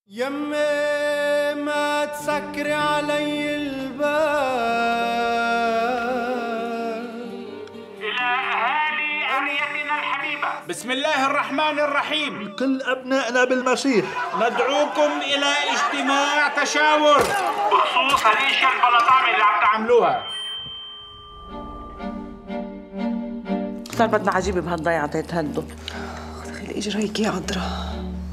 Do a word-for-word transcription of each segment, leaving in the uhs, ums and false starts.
يمي ما تسكري علي الباب. إلى أهالي قريتنا الحبيبة، بسم الله الرحمن الرحيم. كل أبنائنا بالمسيح ندعوكم إلى اجتماع تشاور بخصوص هالإشياء البلطامة اللي عم تعملوها. صار بدنا عجيبة بهالضيعة تتهدوا. خلي إجريك يا عذرا.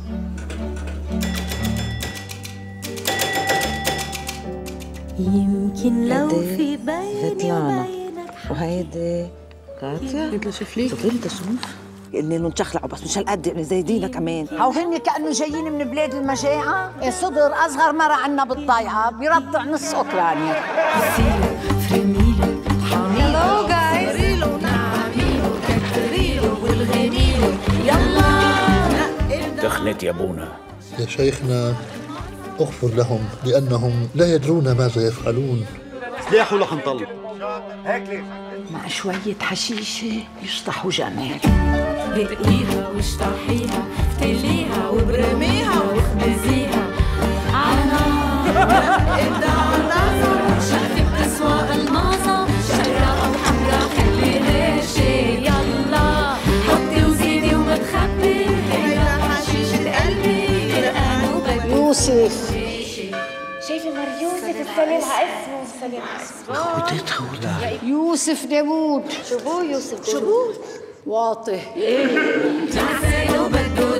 يمكن لو في بيني وبينك وهيدي كاتيا بدي شوف ليك. شوفي لي تشوف قلنا انه نشخلعوا بس مش هالقد زي دينا كمان. هاو هن كأنه جايين من بلاد المجاعة. صدر أصغر مرة عنا بالضيعة بيرضع نص أوكرانيا. هلو جايز يلا دخلت يا بونا. يا شيخنا اغفر لهم لأنهم لا يدرون ماذا يفعلون. سلاح ولا حنطلق هيك ليه؟ مع شوية حشيشة يشطحوا جمال. دقيها واشطحيها افتليها وبرميها واخبزيها عالنار الدعوة شايفة بتسوى الماظة شقراء وحمراء خليها شي يلا حطي وزيدي وما تخبي هيدا حشيشة قلبي قرقان وبدي يوسف شايفة مر يوسف السلام على اسمه السلام على اسمه خوتي خوتي يوسف داوود. شو بو يوسف شو بو؟ واطي. تعسى وبده